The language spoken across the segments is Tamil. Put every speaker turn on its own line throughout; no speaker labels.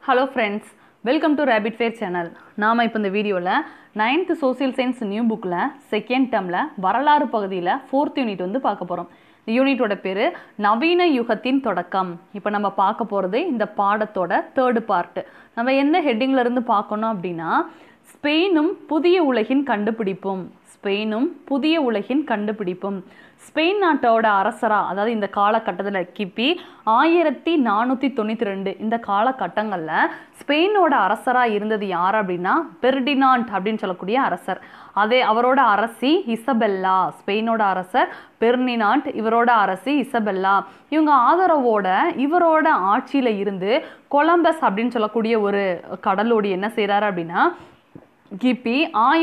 Hello friends, welcome to Rabbit Fair channel. நாம இப்போ இந்த வீடியோல 9th Social Science நியூ புக்ல செகண்ட் டேர்ம்ல வரலாறு பகுதியில 4th யூனிட் வந்து பார்க்க போறோம். இந்த யூனிட்டோட பேரு நவீன யுகத்தின் தொடக்கம். இப்போ நம்ம பார்க்க போறது இந்த பாடத்தோட 3rd பார்ட். நம்ம என்ன ஹெட்டிங்ல இருந்து பார்க்கணும் அப்படினா ஸ்பெயினும் புதிய உலகின் கண்டுபிடிப்பும். ஸ்பெயினும் புதிய உலகின் கண்டுபிடிப்பும். ஸ்பெயின் நாட்டோட அரசரா அதாவது இந்த காலகட்டத்தில் கிபி 1492 இந்த காலகட்டங்களில் ஸ்பெயினோட அரசராக இருந்தது யார் அப்படின்னா பெர்டினாண்ட் அப்படின்னு சொல்லக்கூடிய அரசர். அதே அவரோட அரசி இசபெல்லா. ஸ்பெயினோட அரசர் பெர்டினாண்ட், இவரோட அரசி இசபெல்லா. இவங்க ஆதரவோட இவரோட ஆட்சியில் இருந்து கொலம்பஸ் அப்படின்னு சொல்லக்கூடிய ஒரு கடலோடி என்ன செய்கிறாரு அப்படின்னா கிபி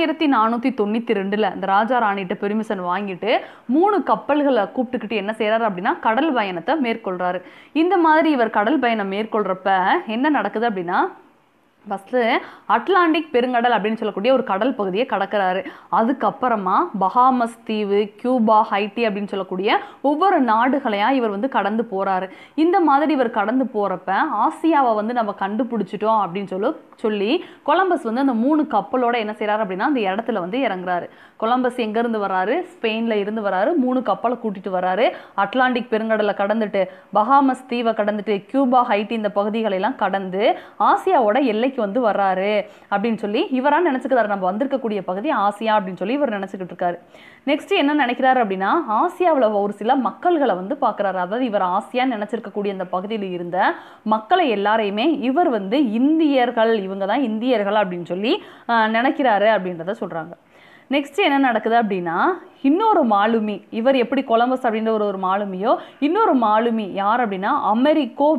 1492 இந்த ராஜா ராணிகிட்ட பெர்மிஷன் வாங்கிட்டு 3 கப்பல்களை கூப்பிட்டுக்கிட்டு என்ன செய்யறாரு அப்படின்னா கடல் பயணத்தை மேற்கொள்றாரு. இந்த மாதிரி இவர் கடல் பயணம் மேற்கொள்றப்ப என்ன நடக்குது அப்படின்னா ஃபஸ்ட்டு அட்லாண்டிக் பெருங்கடல் அப்படின்னு சொல்லக்கூடிய ஒரு கடல் பகுதியை கடக்கிறாரு. அதுக்கப்புறமா பஹாமஸ் தீவு, கியூபா, ஹைட்டி அப்படின்னு சொல்லக்கூடிய ஒவ்வொரு நாடுகளையா இவர் வந்து கடந்து போறாரு. இந்த மாதிரி இவர் கடந்து போறப்ப ஆசியாவை வந்து நம்ம கண்டுபிடிச்சிட்டோம் அப்படின்னு சொல்லி கொலம்பஸ் வந்து அந்த 3 கப்பலோட என்ன செய்யறாரு அப்படின்னா அந்த இடத்துல வந்து இறங்குறாரு. கொலம்பஸ் எங்க இருந்து வராரு? ஸ்பெயின்ல இருந்து வராரு. 3 கப்பலை கூட்டிட்டு வராரு. அட்லாண்டிக் பெருங்கடலை கடந்துட்டு பஹாமஸ் தீவை கடந்துட்டு கியூபா, ஹைட்டி இந்த பகுதிகளை எல்லாம் கடந்து ஆசியாவோட எல்லைக்கு வந்து வர்றாரு அப்படின்னு சொல்லி இவரா நினைச்சுக்கிறாரு. நம்ம வந்திருக்கக்கூடிய பகுதி ஆசியா அப்படின்னு சொல்லி இவர் நினைச்சுக்கிட்டு இருக்காரு. நெக்ஸ்ட் என்ன நினைக்கிறாரு அப்படின்னா ஆசியாவில் ஒரு சில மக்கள்களை வந்து பார்க்குறாரு. அதாவது இவர் ஆசியான்னு நினைச்சிருக்கக்கூடிய அந்த பகுதியில் இருந்த மக்களை எல்லாரையுமே இவர் வந்து இந்தியர்கள், இவங்க தான் இந்தியர்கள் அப்படின்னு சொல்லி நினைக்கிறாரு அப்படின்றத சொல்றாங்க. நெக்ஸ்ட் என்ன நடக்குது அப்படின்னா இன்னொரு மாலுமி, இவர் எப்படி கொலம்பஸ் அப்படின்ற ஒரு மாலுமியோ இன்னொரு மாலுமி யார் அப்படின்னா அமெரிக்கோ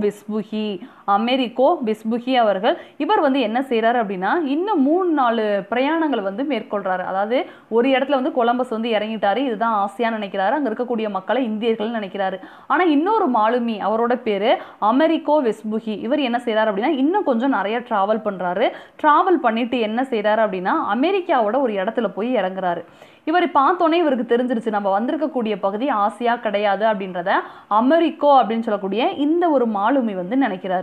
வெஸ்புகி அவர்கள். இவர் வந்து என்ன செய்யறாரு அப்படின்னா இன்னும் 3-4 பிரயாணங்களை வந்து மேற்கொள்றாரு. அதாவது ஒரு இடத்துல வந்து கொலம்பஸ் வந்து இறங்கிட்டாரு, இதுதான் ஆசியான்னு நினைக்கிறாரு, அங்க இருக்கக்கூடிய மக்களை இந்தியர்கள் நினைக்கிறாரு. ஆனா இன்னொரு மாலுமி அவரோட பேரு அமெரிக்கோ வெஸ்புகி. இவர் என்ன செய்யறாரு அப்படின்னா இன்னும் கொஞ்சம் நிறைய டிராவல் பண்றாரு. டிராவல் பண்ணிட்டு என்ன செய்யறாரு அப்படின்னா அமெரிக்காவோட ஒரு இடத்துல போய் இறங்குறாரு. இவர் பார்த்தோன்னே இவருக்கு தெரிஞ்சிருச்சு நம்ம வந்திருக்கக்கூடிய பகுதி ஆசியா கிடையாது அப்படின்றத அமெரிக்கோ அப்படின்னு சொல்லக்கூடிய இந்த ஒரு மாலுமி வந்து நினைக்கிறாரு.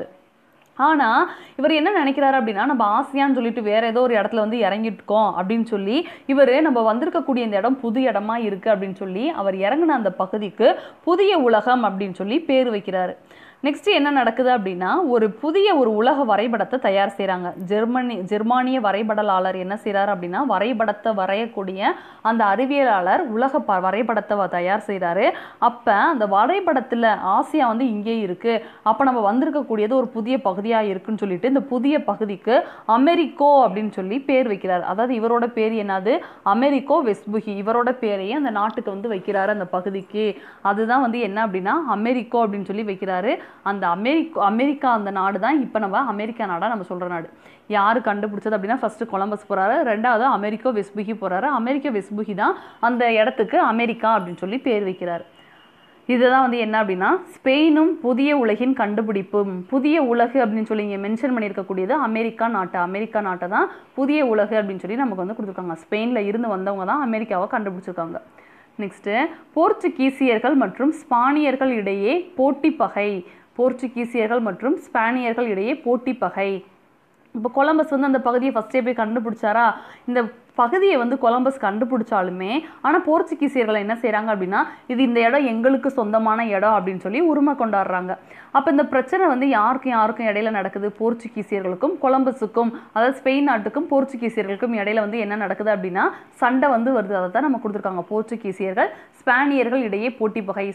ஆனா இவர் என்ன நினைக்கிறாரு அப்படின்னா நம்ம ஆசியான்னு சொல்லிட்டு வேற ஏதோ ஒரு இடத்துல வந்து இறங்கிருக்கோம் அப்படின்னு சொல்லி இவர் நம்ம வந்திருக்கக்கூடிய இந்த இடம் புது இடமா இருக்கு அப்படின்னு சொல்லி அவர் இறங்கின அந்த பகுதிக்கு புதிய உலகம் அப்படின்னு சொல்லி பேர் வைக்கிறாரு. நெக்ஸ்ட் என்ன நடக்குது அப்படின்னா ஒரு புதிய ஒரு உலக வரைபடத்தை தயார் செய்கிறாங்க. ஜெர்மானிய வரைபடலாளர் என்ன செய்கிறார் அப்படின்னா வரைபடத்தை வரையக்கூடிய அந்த அறிவியலாளர் உலக வரைபடத்தை தயார் செய்கிறாரு. அப்போ அந்த வரைபடத்தில் ஆசியா வந்து இங்கே இருக்குது, அப்போ நம்ம வந்திருக்கக்கூடியது ஒரு புதிய பகுதியாக இருக்குன்னு சொல்லிட்டு இந்த புதிய பகுதிக்கு அமெரிக்கோ அப்படின்னு சொல்லி பேர் வைக்கிறார். அதாவது இவரோட பேர் என்னது அமெரிக்கோ வெஸ்புகி. இவரோட பேரையே அந்த நாட்டுக்கு வந்து வைக்கிறாரு அந்த பகுதிக்கு. அதுதான் வந்து என்ன அப்படின்னா அமெரிக்கோ அப்படின்னு சொல்லி வைக்கிறாரு. அந்த அமெரிக்கா அந்த நாடு தான் இப்போ நம்ம அமெரிக்கா நாடா நம்ம சொல்ற நாடு. யாரு கண்டுபிடிச்சது அப்படின்னா ஃபர்ஸ்ட் கொலம்பஸ் போறாரு, ரெண்டாவது அமெரிக்கோ வெஸ்புகி போறாரு. அமெரிக்கோ வெஸ்புகி தான் அந்த இடத்துக்கு அமெரிக்கா அப்படின்னு சொல்லி பேர் வைக்கிறார். இதுதான் வந்து என்ன அப்படின்னா ஸ்பெயினும் புதிய உலகின் கண்டுபிடிப்பும். புதிய உலகு அப்படின்னு சொல்லி இங்கே மென்ஷன் பண்ணியிருக்கக்கூடியது அமெரிக்கா நாட்டை தான் புதிய உலகு அப்படின்னு சொல்லி நமக்கு வந்து கொடுத்துருக்காங்க. ஸ்பெயினில் இருந்து வந்தவங்க தான் அமெரிக்காவை கண்டுபிடிச்சிருக்காங்க. நெக்ஸ்ட்டு போர்ச்சுகீசியர்கள் மற்றும் ஸ்பானியர்கள் இடையே போட்டி பகை. போர்ச்சுகீசியர்கள் மற்றும் ஸ்பானியர்கள் இடையே போட்டி பகை. இப்போ கொலம்பஸ் வந்து அந்த பகுதியை ஃபஸ்ட்டே போய் கண்டுபிடிச்சாரா? இந்த பகுதியை வந்து கொலம்பஸ் கண்டுபிடிச்சாலுமே ஆனால் போர்ச்சுகீசியர்கள் என்ன செய்கிறாங்க அப்படின்னா இது இந்த இடம் எங்களுக்கு சொந்தமான இடம் அப்படின்னு சொல்லி உரிமை கொண்டாடுறாங்க. அப்போ இந்த பிரச்சனை வந்து யாருக்கும் இடையில நடக்குது? போர்ச்சுகீசியர்களுக்கும் கொலம்பஸுக்கும், அதாவது ஸ்பெயின் நாட்டுக்கும் போர்ச்சுகீசியர்களுக்கும் இடையில வந்து என்ன நடக்குது அப்படின்னா சண்டை வந்து வருது. அதை தான் நம்ம கொடுத்துருக்காங்க. போர்ச்சுகீசியர்கள் ஸ்பானியர்கள் இடையே போட்டி பகை.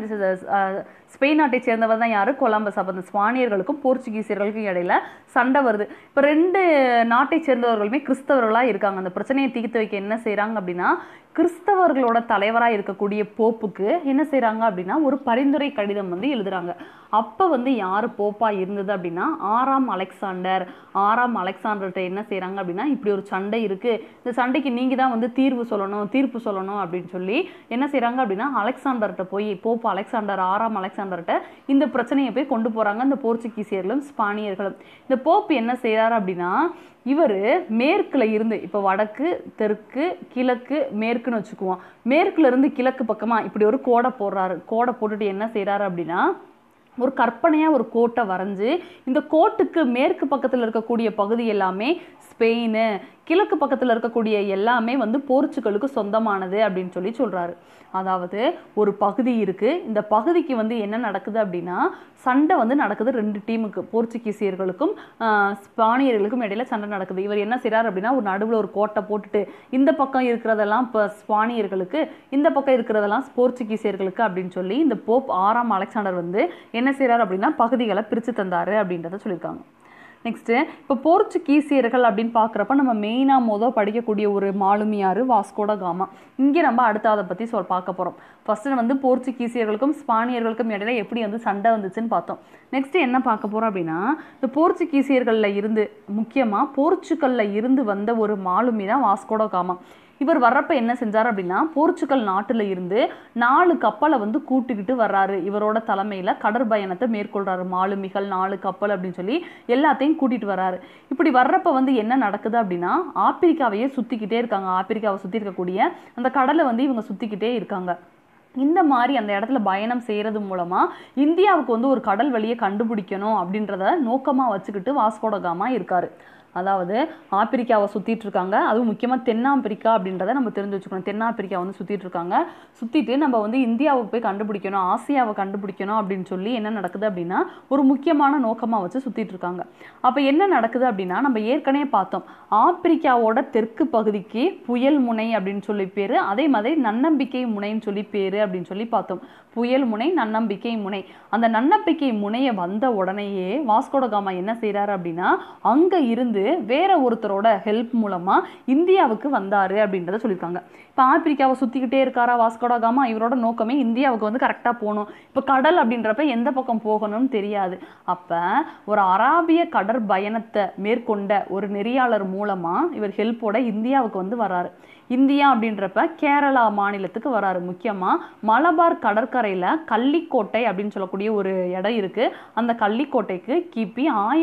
ஸ்பெயின் நாட்டை சேர்ந்தவர் தான் யாரு? கொலம்பஸ். அப்போ அந்த ஸ்பானியர்களுக்கும் போர்ச்சுகீசியர்களுக்கும் இடையில சண்டை வருது. இப்போ 2 நாட்டை சேர்ந்தவர்களுமே கிறிஸ்தவர்களாக இருக்காங்க. அந்த பிரச்சனையை தீர்த்து வைக்க என்ன செய்கிறாங்க அப்படின்னா கிறிஸ்தவர்களோட தலைவராக இருக்கக்கூடிய போப்புக்கு என்ன செய்கிறாங்க அப்படின்னா ஒரு பரிந்துரை கடிதம் வந்து எழுதுறாங்க. அப்போ வந்து யார் போப்பாக இருந்தது அப்படின்னா 6ஆம் அலெக்சாண்டர்கிட்ட என்ன செய்கிறாங்க அப்படின்னா இப்படி ஒரு சண்டை இருக்குது, இந்த சண்டைக்கு நீங்கள் தான் வந்து தீர்ப்பு சொல்லணும் அப்படின்னு சொல்லி என்ன செய்கிறாங்க அப்படின்னா அலெக்சாண்டர்கிட்ட போய் போப் அலெக்சாண்டர் 6ஆம் அலெக்சாண்டர்கிட்ட இந்த பிரச்சனையை போய் கொண்டு போகிறாங்க இந்த போர்ச்சுகீசியர்களும் ஸ்பானியர்களும். இந்த போப் என்ன செய்கிறாரு அப்படின்னா இவர் மேற்குல இருந்து இப்போ வடக்கு, தெற்கு, கிழக்கு, மேற்குன்னு வச்சுக்குவோம். மேற்குல இருந்து கிழக்கு பக்கமாக இப்படி ஒரு கோடை போடுறாரு. கோடை போட்டுட்டு என்ன செய்கிறாரு அப்படின்னா ஒரு கற்பனையாக ஒரு கோட்டை வரைஞ்சி இந்த கோட்டுக்கு மேற்கு பக்கத்தில் இருக்கக்கூடிய பகுதி எல்லாமே ஸ்பெயின், கிழக்கு பக்கத்தில் இருக்கக்கூடிய எல்லாமே வந்து போர்ச்சுகலுக்கு சொந்தமானது அப்படின்னு சொல்லி சொல்கிறாரு. அதாவது ஒரு பகுதி இருக்குது, இந்த பகுதிக்கு வந்து என்ன நடக்குது அப்படின்னா சண்டை வந்து நடக்குது 2 டீமுக்கு, போர்ச்சுகீசியர்களுக்கும் ஸ்பானியர்களுக்கும் இடையில சண்டை நடக்குது. இவர் என்ன செய்கிறார் அப்படின்னா ஒரு நடுவில் ஒரு கோட்டை போட்டுட்டு இந்த பக்கம் இருக்கிறதெல்லாம் இப்போ ஸ்பானியர்களுக்கு, இந்த பக்கம் இருக்கிறதெல்லாம் போர்ச்சுகீசியர்களுக்கு அப்படின்னு சொல்லி இந்த போப் 6ஆம் அலெக்சாண்டர் வந்து என்ன செய்கிறார் அப்படின்னா பகுதிகளை பிரித்து தந்தார் அப்படின்றத சொல்லியிருக்காங்க. நெக்ஸ்ட்டு இப்போ போர்ச்சுகீசியர்கள் அப்படின்னு பார்க்குறப்ப நம்ம மெயினாக படிக்கக்கூடிய ஒரு மாலுமியார் வாஸ்கோட காமா. இங்கே நம்ம அடுத்த அதை பற்றி பார்க்க போகிறோம். ஃபஸ்ட்டு வந்து போர்ச்சுகீசியர்களுக்கும் ஸ்பானியர்களுக்கும் இடையில எப்படி வந்து சண்டை வந்துச்சுன்னு பார்த்தோம். நெக்ஸ்ட்டு என்ன பார்க்க போகிறோம் அப்படின்னா இந்த போர்ச்சுகீசியர்களில் இருந்து முக்கியமாக போர்ச்சுகலில் இருந்து வந்த ஒரு மாலுமி தான் வாஸ்கோட காமா. இவர் வர்றப்ப என்ன செஞ்சார் அப்படின்னா போர்ச்சுகல் நாட்டில் இருந்து 4 கப்பலை வந்து கூட்டிக்கிட்டு வர்றாரு. இவரோட தலைமையில் கடற்பயணத்தை மேற்கொள்றாரு. மாலுமிகள் 4 கப்பல் அப்படின்னு சொல்லி எல்லாத்தையும் கூட்டிகிட்டு வர்றாரு. இப்படி வர்றப்ப வந்து என்ன நடக்குது அப்படின்னா ஆப்பிரிக்காவையே சுற்றிக்கிட்டே இருக்காங்க. ஆப்பிரிக்காவை சுற்றி இருக்கக்கூடிய அந்த கடலை வந்து இவங்க சுற்றிக்கிட்டே இருக்காங்க. இந்த மாதிரி அந்த இடத்துல பயணம் செய்கிறது மூலமாக இந்தியாவுக்கு வந்து ஒரு கடல் வழியை கண்டுபிடிக்கணும் அப்படின்றத நோக்கமாக வச்சுக்கிட்டு வாஸ்கோட காமா இருக்கார். அதாவது ஆப்பிரிக்காவை சுற்றிட்டு இருக்காங்க, அதுவும் முக்கியமாக தென்னாப்பிரிக்கா அப்படின்றத நம்ம தெரிஞ்சு வச்சுக்கணும். தென்னாப்பிரிக்கா வந்து சுற்றிட்டு இருக்காங்க. சுற்றிட்டு நம்ம வந்து இந்தியாவுக்கு போய் கண்டுபிடிக்கணும், ஆசியாவை கண்டுபிடிக்கணும் அப்படின்னு சொல்லி என்ன நடக்குது அப்படின்னா ஒரு முக்கியமான நோக்கமாக வச்சு சுற்றிட்டு இருக்காங்க. அப்போ என்ன நடக்குது அப்படின்னா நம்ம ஏற்கனவே பார்த்தோம், ஆப்பிரிக்காவோட தெற்கு பகுதிக்கு புயல் முனை அப்படின்னு சொல்லி பேர், அதே மாதிரி நன்னம்பிக்கை முனைன்னு சொல்லி பேர் அப்படின்னு சொல்லி பார்த்தோம். புயல் முனை, நன்னம்பிக்கை முனை. அந்த நன்னம்பிக்கை முனையை வந்த உடனேயே வாஸ்கோட காமா என்ன செய்கிறாரு அப்படின்னா அங்கே இருந்து வேற ஒருத்தரோட ஹெல்ப் மூலமாக இந்தியாவுக்கு வந்தார் அப்படின்றத சொல்லியிருக்காங்க. இப்போ ஆப்பிரிக்காவை சுற்றிக்கிட்டே இருக்காரா வாஸ்கோட காமா, இவரோட நோக்கமே இந்தியாவுக்கு வந்து கரெக்டாக போகணும். இப்போ கடல் அப்படின்றப்ப எந்த பக்கம் போகணும்னு தெரியாது. அப்போ ஒரு அராபிய கடற்பயணத்தை மேற்கொண்ட ஒரு நெறியாளர் மூலமாக இவர் ஹெல்ப்போட இந்தியாவுக்கு வந்து வராரு. இந்தியா அப்படின்றப்ப கேரளா மாநிலத்துக்கு வராரு. முக்கியமாக மலபார் கடற்கரையில் கள்ளிக்கோட்டை அப்படின்னு சொல்லக்கூடிய ஒரு இடம் இருக்குது. அந்த கள்ளிக்கோட்டைக்கு கிபி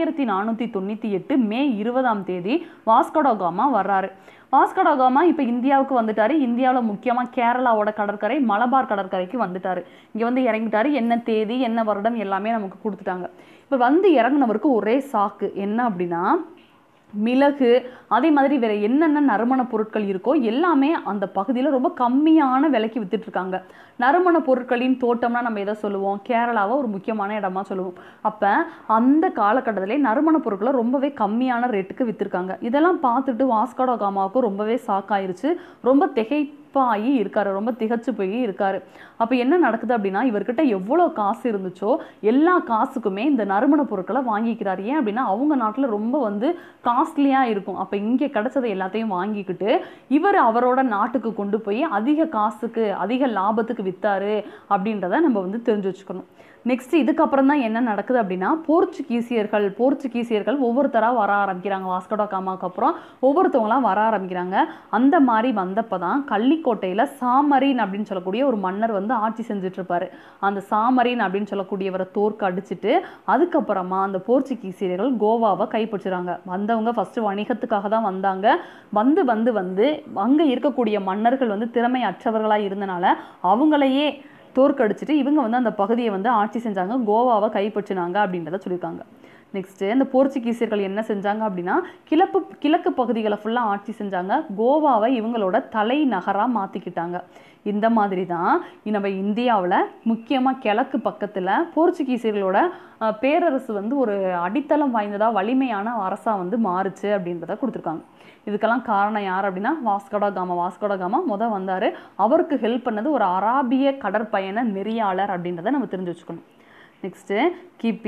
1498 மே 20 வாஸ்கோட காமா வர்றாரு. வாஸ்கோட காமா இப்போ இந்தியாவுக்கு வந்துட்டாரு. இந்தியாவில் முக்கியமாக கேரளாவோட கடற்கரை மலபார் கடற்கரைக்கு வந்துட்டாரு. இங்கே வந்து இறங்கிட்டாரு. என்ன தேதி என்ன வருடம் எல்லாமே நமக்கு கொடுத்துட்டாங்க. இப்போ வந்து இறங்கினவருக்கு ஒரே சாக்கு என்ன அப்படின்னா மிளகு, அதே மாதிரி வேற என்னென்ன நறுமண பொருட்கள் இருக்கோ எல்லாமே அந்த பகுதியில் ரொம்ப கம்மியான விலைக்கு வித்துட்டு இருக்காங்க. நறுமண பொருட்களின் தோட்டம்னா நம்ம எதை சொல்லுவோம், கேரளாவை ஒரு முக்கியமான இடமா சொல்லுவோம். அப்போ அந்த காலகட்டத்திலே நறுமண பொருட்களை ரொம்பவே கம்மியான ரேட்டுக்கு விற்றுருக்காங்க. இதெல்லாம் பார்த்துட்டு வாஸ்கோட காமாவுக்கு ரொம்பவே ஷாக்காயிருச்சு. ரொம்ப திகைப்பாகி இருக்காரு, ரொம்ப திகச்சு போய் இருக்காரு. அப்போ என்ன நடக்குது அப்படின்னா இவர்கிட்ட எவ்வளோ காசு இருந்துச்சோ எல்லா காசுக்குமே இந்த நறுமண பொருட்களை வாங்கிக்கிறார். ஏன் அப்படின்னா அவங்க நாட்டில் ரொம்ப வந்து காஸ்ட்லியாக இருக்கும். அப்போ இங்கே கிடைச்சதை எல்லாத்தையும் வாங்கிக்கிட்டு இவர் அவரோட நாட்டுக்கு கொண்டு போய் அதிக காசுக்கு அதிக லாபத்துக்கு வித்தாரு அப்படின்றத நம்ம வந்து தெரிஞ்சு வச்சுக்கணும். நெக்ஸ்ட் இதுக்கப்புறம் தான் என்ன நடக்குது அப்படின்னா போர்ச்சுகீசியர்கள் ஒவ்வொருத்தராக வர ஆரம்பிக்கிறாங்க. வாஸ்கோட காமாவுக்கு அப்புறம் ஒவ்வொருத்தவங்களாம் வர ஆரம்பிக்கிறாங்க. அந்த மாதிரி வந்தப்போ தான் கள்ளிக்கோட்டையில் சாமரின் அப்படின்னு சொல்லக்கூடிய ஒரு மன்னர் வந்து ஆட்சி செஞ்சுட்டு இருப்பாரு. அந்த சாமரின் அப்படின்னு சொல்லக்கூடியவரை தோற்க அடிச்சுட்டு அதுக்கப்புறமா அந்த போர்ச்சுகீசியர்கள் கோவாவை கைப்பற்றுறாங்க. வந்தவங்க ஃபர்ஸ்ட் வணிகத்துக்காக தான் வந்தாங்க. வந்து அங்கே இருக்கக்கூடிய மன்னர்கள் வந்து திறமையற்றவர்களாக இருந்தனால அவங்களையே தோற்கடிச்சிட்டு இவங்க வந்து அந்த பகுதியை வந்து ஆட்சி செஞ்சாங்க, கோவாவை கைப்பற்றினாங்க அப்படின்றத சொல்லியிருக்காங்க. நெக்ஸ்ட்டு இந்த போர்ச்சுகீசியர்கள் என்ன செஞ்சாங்க அப்படின்னா கிழக்கு பகுதிகளை ஃபுல்லாக ஆட்சி செஞ்சாங்க. கோவாவை இவங்களோட தலைநகராக மாற்றிக்கிட்டாங்க. இந்த மாதிரி தான் நம்ம இந்தியாவில் முக்கியமாக கிழக்கு பக்கத்தில் போர்ச்சுகீசியர்களோட பேரரசு வந்து ஒரு அடித்தளம் வாய்ந்ததாக வலிமையான அரசாக வந்து மாறுச்சு அப்படின்றத கொடுத்துருக்காங்க. இதுக்கெல்லாம் காரணம் யார் அப்படின்னா வாஸ்கோட காமா வந்தார். அவருக்கு ஹெல்ப் பண்ணது ஒரு அராபிய கடற்பயண நெறியாளர் அப்படின்றத நம்ம தெரிஞ்சு வச்சுக்கணும். நெக்ஸ்ட்டு கிபி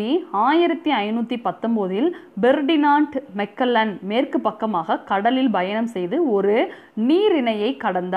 1519 பெர்டினாண்ட் மெக்கல்லன் மேற்கு பக்கமாக கடலில் பயணம் செய்து ஒரு நீர் இணையை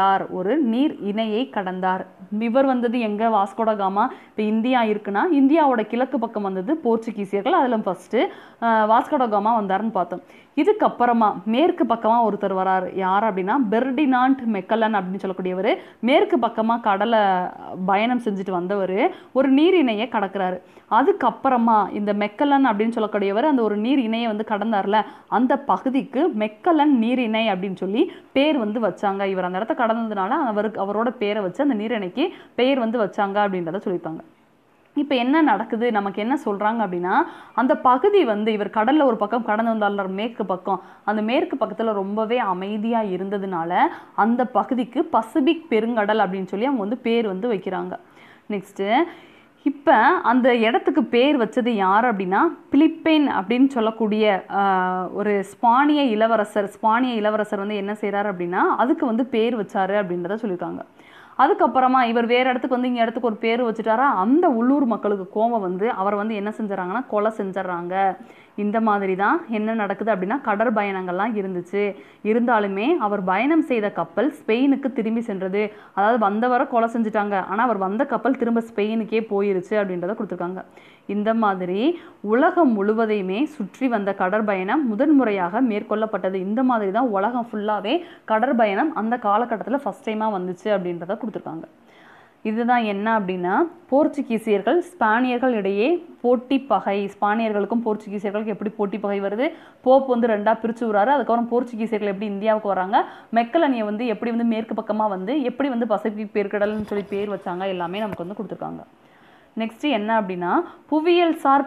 கடந்தார். இவர் வந்தது எங்கே, வாஸ்கோட காமா. இப்போ இந்தியா இருக்குன்னா இந்தியாவோட கிழக்கு பக்கம் வந்தது போர்ச்சுகீசியர்கள். அதில் ஃபஸ்ட்டு வாஸ்கோட காமா வந்தாருன்னு பார்த்தோம். இதுக்கப்புறமா மேற்கு பக்கமாக ஒருத்தர் வராரு. யார் அப்படின்னா பெர்டினாண்ட் மெக்கல்லன் அப்படின்னு சொல்லக்கூடியவர். மேற்கு பக்கமாக கடலை பயணம் செஞ்சுட்டு வந்தவர் ஒரு நீர் இணையை கடக்கிறாரு. அதுக்கப்புறமா இந்த மெக்கல்லன் அப்படின்னு சொல்லக்கூடியவர் அந்த ஒரு நீர் இணையை வந்து கடந்தார்ல, அந்த பகுதிக்கு மெக்கல்லன் நீர் இணை அப்படின்னு சொல்லி பேர் வந்து வச்சாங்க. இவர் அந்த இடத்த கடந்ததுனால அவரோட பேரை வச்சு அந்த நீரிணைக்கு பெயர் வந்து வச்சாங்க அப்படின்றத சொல்லியிருக்காங்க. இப்போ என்ன நடக்குது, நமக்கு என்ன சொல்கிறாங்க அப்படின்னா, அந்த பகுதி வந்து இவர் கடலில் ஒரு பக்கம் கடந்து வந்தார் மேற்கு பக்கம், அந்த மேற்கு பக்கத்தில் ரொம்பவே அமைதியாக இருந்ததுனால அந்த பகுதிக்கு பசிபிக் பெருங்கடல் அப்படின்னு சொல்லி அவங்க வந்து பேர் வந்து வைக்கிறாங்க. நெக்ஸ்ட்டு இப்போ அந்த இடத்துக்கு பேர் வச்சது யார் அப்படின்னா, பிலிப்பைன் அப்படின்னு சொல்லக்கூடிய ஒரு ஸ்பானிய இளவரசர் வந்து என்ன செய்கிறார் அப்படின்னா, அதுக்கு வந்து பேர் வச்சாரு அப்படின்றத சொல்லியிருக்காங்க. அதுக்கப்புறமா இவர் வேறு இடத்துக்கு வந்து இங்கே இடத்துக்கு ஒரு பேர் வச்சுட்டாரா, அந்த உள்ளூர் மக்களுக்கு கோபம் வந்து அவர் வந்து என்ன செஞ்சுறாங்கன்னா கொலை செஞ்சிடறாங்க. இந்த மாதிரி தான் என்ன நடக்குது அப்படின்னா கடற்பயணங்கள்லாம் இருந்துச்சு. இருந்தாலுமே அவர் பயணம் செய்த கப்பல் ஸ்பெயினுக்கு திரும்பி சென்றது. அதாவது வந்தவரை கொலை செஞ்சுட்டாங்க, ஆனால் அவர் வந்த கப்பல் திரும்ப ஸ்பெயினுக்கே போயிருச்சு அப்படின்றத கொடுத்துருக்காங்க. இந்த மாதிரி உலகம் முழுவதையுமே சுற்றி வந்த கடற்பயணம் முதன்முறையாக மேற்கொள்ளப்பட்டது. இந்த மாதிரி தான் உலகம் ஃபுல்லாகவே கடற்பயணம் அந்த காலகட்டத்தில் ஃபஸ்ட் டைமாக வந்துச்சு அப்படின்றத கொடுத்துருக்காங்க. இதுதான் என்ன அப்படின்னா, போர்ச்சுகீசியர்கள் ஸ்பானியர்கள் இடையே போட்டி பகை. ஸ்பானியர்களுக்கும் போர்ச்சுகீசியர்களுக்கும் எப்படி போட்டி பகை வருது, போப் வந்து ரெண்டாக பிரித்து விடுறாரு. அதுக்கப்புறம் போர்ச்சுகீசியர்கள் எப்படி இந்தியாவுக்கு வராங்க, மெக்கலனியை வந்து எப்படி வந்து மேற்கு பக்கமாக வந்து எப்படி வந்து பசிபிக் பெருங்கடல்னு சொல்லி பேர் வச்சாங்க, எல்லாமே நமக்கு வந்து கொடுத்துருக்காங்க. நெக்ஸ்ட் என்ன அப்படின்னா, புவியியல்சார்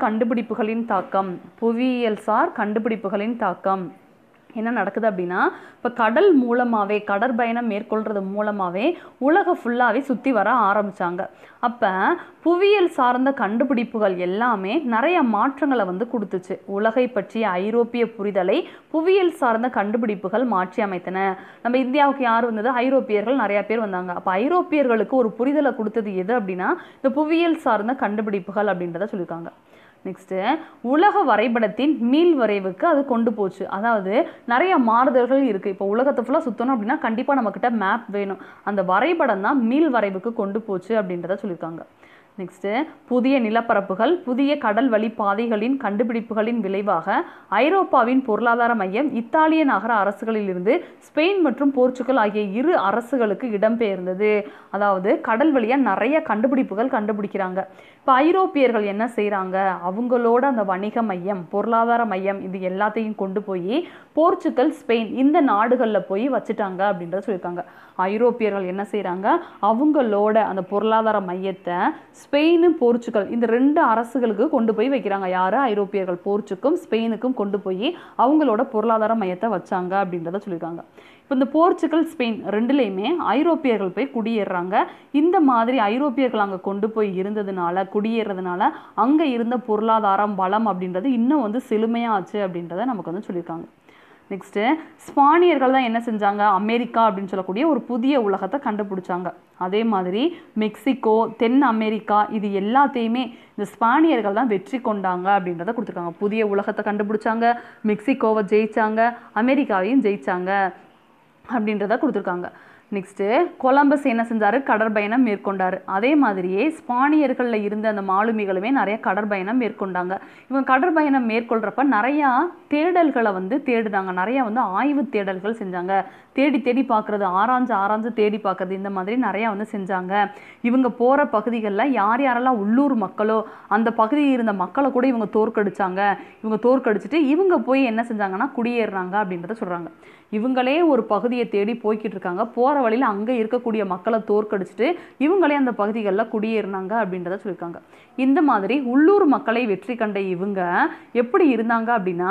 கண்டுபிடிப்புகளின் தாக்கம் என்ன நடக்குது அப்படின்னா, இப்போ கடல் மூலமாகவே கடற்பயணம் மேற்கொள்றது மூலமாகவே உலக ஃபுல்லாகவே சுற்றி வர ஆரம்பித்தாங்க. அப்போ புவியியல் சார்ந்த கண்டுபிடிப்புகள் எல்லாமே நிறைய மாற்றங்களை வந்து கொடுத்துச்சு. உலகை பற்றிய ஐரோப்பிய புரிதலை புவியியல் சார்ந்த கண்டுபிடிப்புகள் மாற்றி அமைத்தன. நம்ம இந்தியாவுக்கு யார் வந்தது, ஐரோப்பியர்கள் நிறையா பேர் வந்தாங்க. அப்போ ஐரோப்பியர்களுக்கு ஒரு புரிதலை கொடுத்தது எது அப்படின்னா இந்த புவியியல் சார்ந்த கண்டுபிடிப்புகள் அப்படின்றத சொல்லியிருக்காங்க. நெக்ஸ்ட்டு உலக வரைபடத்தின் மீள் வரைவுக்கு அது கொண்டு போச்சு. அதாவது நிறைய மாறுதல்கள் இருக்குது. இப்போ உலகத்தை ஃபுல்லாக சுற்றணும் அப்படின்னா கண்டிப்பாக நம்மக்கிட்ட மேப் வேணும். அந்த வரைபடம் தான் மீள் வரைவுக்கு கொண்டு போச்சு அப்படின்றத சொல்லியிருக்காங்க. நெக்ஸ்ட்டு புதிய நிலப்பரப்புகள், புதிய கடல் வழி பாதைகளின் கண்டுபிடிப்புகளின் விளைவாக ஐரோப்பாவின் பொருளாதார மையம் இத்தாலிய நகர அரசுகளிலிருந்து ஸ்பெயின் மற்றும் போர்ச்சுகல் ஆகிய இரு அரசுகளுக்கு இடம்பெயர்ந்தது. அதாவது கடல் வழியாக நிறைய கண்டுபிடிப்புகள் கண்டுபிடிக்கிறாங்க. இப்போ ஐரோப்பியர்கள் என்ன செய்கிறாங்க, அவங்களோட அந்த வணிக மையம் பொருளாதார மையம் இது எல்லாத்தையும் கொண்டு போய் போர்ச்சுகல் ஸ்பெயின் இந்த நாடுகளில் போய் வச்சுட்டாங்க அப்படின்றத சொல்லியிருக்காங்க. ஐரோப்பியர்கள் என்ன செய்கிறாங்க, அவங்களோட அந்த பொருளாதார மையத்தை ஸ்பெயின் போர்ச்சுகல் இந்த ரெண்டு அரசுகளுக்கு கொண்டு போய் வைக்கிறாங்க. யார், ஐரோப்பியர்கள் போர்ச்சுக்கும் ஸ்பெயினுக்கும் கொண்டு போய் அவங்களோட பொருளாதார மையத்தை வச்சாங்க அப்படின்றத சொல்லியிருக்காங்க. இப்போ இந்த போர்ச்சுகல் ஸ்பெயின் ரெண்டுலேயுமே ஐரோப்பியர்கள் போய் குடியேறாங்க. இந்த மாதிரி ஐரோப்பியர்கள் அங்கே கொண்டு போய் இருந்ததுனால குடியேறதுனால அங்கே இருந்த பொருளாதாரம் வளம் அப்படின்றது இன்னும் வந்து செழுமையாச்சு அப்படின்றத நமக்கு வந்து சொல்லியிருக்காங்க. நெக்ஸ்ட்டு ஸ்பானியர்கள் தான் என்ன செஞ்சாங்க, அமெரிக்கா அப்படின்னு சொல்லக்கூடிய ஒரு புதிய உலகத்தை கண்டுபிடிச்சாங்க. அதே மாதிரி மெக்சிகோ, தென் அமெரிக்கா இது எல்லாத்தையுமே இந்த ஸ்பானியர்கள் தான் வெற்றி கொண்டாங்க அப்படின்றத கொடுத்துருக்காங்க. புதிய உலகத்தை கண்டுபிடிச்சாங்க, மெக்சிகோவை ஜெயிச்சாங்க, அமெரிக்காவையும் ஜெயிச்சாங்க அப்படின்றத கொடுத்துருக்காங்க. நெக்ஸ்ட்டு கொலம்பஸ் என்ன செஞ்சார், கடற்பயணம் மேற்கொண்டார். அதே மாதிரியே ஸ்பானியர்களில் இருந்த அந்த மாலுமிகளுமே நிறைய கடற்பயணம் மேற்கொண்டாங்க. இவங்க கடற்பயணம் மேற்கொள்கிறப்ப நிறையா தேடல்களை வந்து தேடுனாங்க, நிறையா வந்து ஆய்வு தேடல்கள் செஞ்சாங்க. தேடி தேடி பார்க்குறது, ஆராய்ஞ்சு தேடி பார்க்குறது, இந்த மாதிரி நிறையா வந்து செஞ்சாங்க. இவங்க போகிற பகுதிகளில் யார் யாரெல்லாம் உள்ளூர் மக்களோ அந்த பகுதியில் இருந்த மக்களை கூட இவங்க தோற்கடிச்சாங்க. இவங்க தோற்கடிச்சிட்டு இவங்க போய் என்ன செஞ்சாங்கன்னா குடியேறினாங்க அப்படின்றத சொல்கிறாங்க. இவங்களே ஒரு பகுதியை தேடி போய்கிட்டு இருக்காங்க, போகிற வழியில் அங்கே இருக்கக்கூடிய மக்களை தோற்கடிச்சிட்டு இவங்களே அந்த பகுதிகளில் குடியேறினாங்க அப்படின்றத சொல்லியிருக்காங்க. இந்த மாதிரி உள்ளூர் மக்களை வெற்றி கண்ட இவங்க எப்படி இருந்தாங்க அப்படின்னா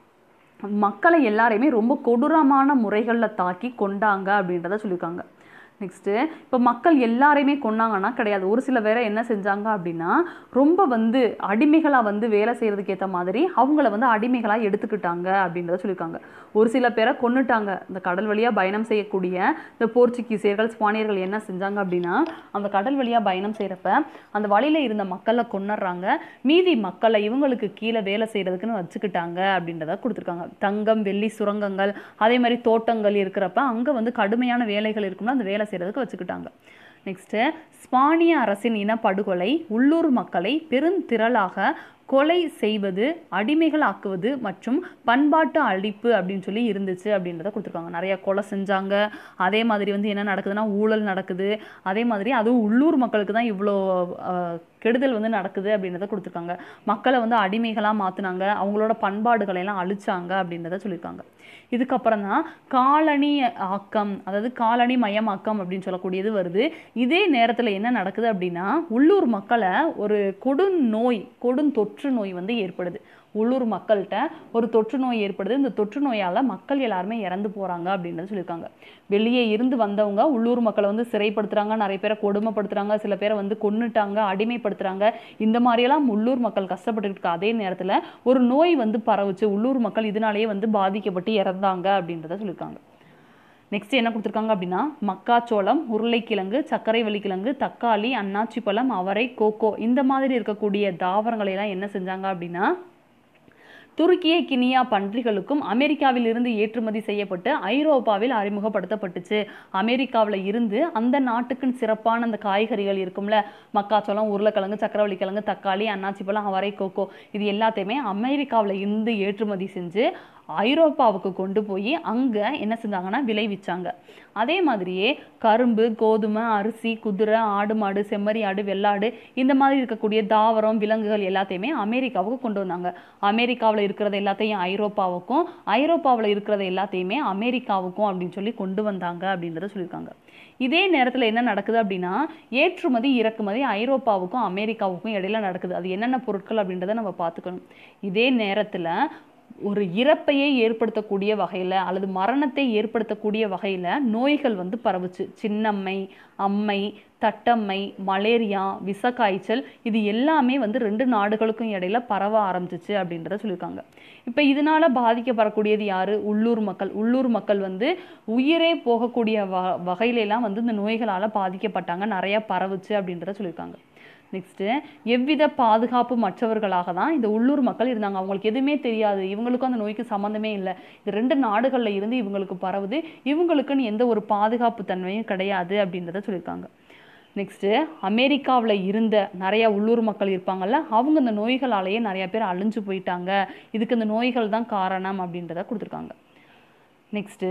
மக்களை எல்லாரையுமே ரொம்ப கொடூரமான முறைகளில் தாக்கி கொண்டாங்க அப்படின்றத சொல்லியிருக்காங்க. நெக்ஸ்ட்டு இப்போ மக்கள் எல்லாரையுமே கொன்னாங்கன்னா கிடையாது. ஒரு சில பேரை என்ன செஞ்சாங்க அப்படின்னா ரொம்ப வந்து அடிமைகளாக வந்து வேலை செய்கிறதுக்கு ஏற்ற மாதிரி அவங்கள வந்து அடிமைகளாக எடுத்துக்கிட்டாங்க அப்படின்றத சொல்லியிருக்காங்க. ஒரு சில பேரை கொன்னுட்டாங்க. இந்த கடல் வழியாக பயணம் செய்யக்கூடிய இந்த போர்ச்சுகீசியர்கள் ஸ்பானியர்கள் என்ன செஞ்சாங்க அப்படின்னா அந்த கடல் வழியாக பயணம் செய்கிறப்ப அந்த வழியில் இருந்த மக்களை கொன்னுடுறாங்க, மீதி மக்களை இவங்களுக்கு கீழே வேலை செய்கிறதுக்குன்னு வச்சுக்கிட்டாங்க அப்படின்றத கொடுத்துருக்காங்க. தங்கம் வெள்ளி சுரங்கங்கள் அதே மாதிரி தோட்டங்கள் இருக்கிறப்ப அங்கே வந்து கடுமையான வேலைகள் இருக்கும்னா அந்த வேலை செய்யறதுக்கு வச்சுக்கிட்டாங்க. நெக்ஸ்ட் ஸ்பானிய அரசின் இனப்படுகொலை உள்ளூர் மக்களை பெருந்திரளாக கொலை செய்வது, அடிமைகள் ஆக்குவது மற்றும் பண்பாட்டு அழிப்பு அப்படின்னு சொல்லி இருந்துச்சு அப்படின்றத கொடுத்துருக்காங்க. நிறைய கொலை செஞ்சாங்க. அதே மாதிரி வந்து என்ன நடக்குதுன்னா ஊழல் நடக்குது. அதே மாதிரி அதுவும் உள்ளூர் மக்களுக்கு தான் இவ்வளோ கெடுதல் வந்து நடக்குது அப்படின்றத கொடுத்துருக்காங்க. மக்களை வந்து அடிமைகளாக மாற்றினாங்க, அவங்களோட பண்பாடுகளை எல்லாம் அழிச்சாங்க அப்படின்றத சொல்லியிருக்காங்க. இதுக்கப்புறம் தான் காலனி ஆக்கம், அதாவது காலனி மயமாக்கம் அப்படின்னு சொல்லக்கூடியது வருது. இதே நேரத்தில் என்ன நடக்குது அப்படின்னா உள்ளூர் மக்களை ஒரு கொடுந்தொற்று நோய் வந்து ஏற்படுது. உள்ளூர் மக்கள்கிட்ட ஒரு தொற்று நோய் ஏற்படுது. இந்த தொற்று நோயால் மக்கள் எல்லாருமே இறந்து போகிறாங்க அப்படின்றத சொல்லியிருக்காங்க. வெளியே இருந்து வந்தவங்க உள்ளூர் மக்களை வந்து சிறைப்படுத்துகிறாங்க, நிறைய பேரை கொடுமைப்படுத்துகிறாங்க, சில பேரை வந்து கொன்னுட்டாங்க, அடிமைப்படுத்துகிறாங்க. இந்த மாதிரியெல்லாம் உள்ளூர் மக்கள் கஷ்டப்பட்டு இருக்க அதே நேரத்தில் ஒரு நோய் வந்து பரவுச்சு. உள்ளூர் மக்கள் இதனாலேயே வந்து பாதிக்கப்பட்டு இறந்தாங்க அப்படின்றத சொல்லியிருக்காங்க. நெக்ஸ்ட் என்ன கொடுத்துருக்காங்க அப்படின்னா மக்காச்சோளம், உருளைக்கிழங்கு, சர்க்கரை வள்ளிக்கிழங்கு, தக்காளி, அன்னாச்சி பழம், அவரை, கோகோ இந்த மாதிரி இருக்கக்கூடிய தாவரங்களை எல்லாம் என்ன செஞ்சாங்க அப்படின்னா துருக்கிய கினியா பன்றிகளுக்கும் அமெரிக்காவில் இருந்து ஏற்றுமதி செய்யப்பட்டு ஐரோப்பாவில் அறிமுகப்படுத்தப்பட்டுச்சு. அமெரிக்காவில் இருந்து அந்த நாட்டுக்குன்னு சிறப்பான அந்த காய்கறிகள் இருக்கும்ல, மக்காச்சோளம், உருளைக்கிழங்கு, சக்கரவள்ளி கிழங்கு, தக்காளி, அன்னாச்சி பழம், அவரை, கோகோ இது எல்லாத்தையுமே அமெரிக்காவில் இருந்து ஏற்றுமதி செஞ்சு ஐரோப்பாவுக்கு கொண்டு போய் அங்கே என்ன செஞ்சாங்கன்னா விளைவிச்சாங்க. அதே மாதிரியே கரும்பு, கோதுமை, அரிசி, குதிரை, ஆடு மாடு, செம்மறி ஆடு, வெள்ளாடு இந்த மாதிரி இருக்கக்கூடிய தாவரம், விலங்குகள் எல்லாத்தையுமே அமெரிக்காவுக்கு கொண்டு வந்தாங்க. அமெரிக்காவில் இருக்கிறது எல்லாத்தையும் ஐரோப்பாவுக்கும், ஐரோப்பாவில் இருக்கிறது எல்லாத்தையுமே அமெரிக்காவுக்கும் அப்படின்னு சொல்லி கொண்டு வந்தாங்க அப்படின்றத சொல்லியிருக்காங்க. இதே நேரத்தில் என்ன நடக்குது அப்படின்னா ஏற்றுமதி இறக்குமதி ஐரோப்பாவுக்கும் அமெரிக்காவுக்கும் இடையில நடக்குது. அது என்னென்ன பொருட்கள் அப்படின்றத நம்ம பார்த்துக்கணும். இதே நேரத்தில் ஒரு இறப்பையை ஏற்படுத்தக்கூடிய வகையில் அல்லது மரணத்தை ஏற்படுத்தக்கூடிய வகையில் நோய்கள் வந்து பரவுச்சு. சின்னம்மை, அம்மை, தட்டம்மை, மலேரியா, விஷக்காய்ச்சல் இது எல்லாமே வந்து 2 நாடுகளுக்கும் இடையில பரவ ஆரம்பிச்சிச்சு அப்படின்றத சொல்லியிருக்காங்க. இப்போ இதனால பாதிக்கப்படக்கூடியது யாரு? உள்ளூர் மக்கள். உள்ளூர் மக்கள் வந்து உயிரே போகக்கூடிய வகையிலெல்லாம் வந்து இந்த நோய்களால் பாதிக்கப்பட்டாங்க, நிறைய பரவுச்சு அப்படின்றத சொல்லியிருக்காங்க. நெக்ஸ்ட்டு எவ்வித பாதுகாப்பு மற்றவர்களாக தான் இந்த உள்ளூர் மக்கள் இருந்தாங்க. அவங்களுக்கு எதுவுமே தெரியாது, இவங்களுக்கும் அந்த நோய்க்கு சம்மந்தமே இல்லை. இது 2 நாடுகளில் இருந்து இவங்களுக்கு பரவுது, இவங்களுக்குன்னு எந்த ஒரு பாதுகாப்பு தன்மையும் கிடையாது அப்படின்றத சொல்லியிருக்காங்க. நெக்ஸ்ட்டு அமெரிக்காவில் இருந்த நிறைய உள்ளூர் மக்கள் இருப்பாங்கல்ல, அவங்க இந்த நோய்களாலேயே நிறைய பேர் அழிஞ்சு போயிட்டாங்க, இதுக்கு இந்த நோய்கள் தான் காரணம் அப்படின்றத கொடுத்துருக்காங்க. நெக்ஸ்ட்டு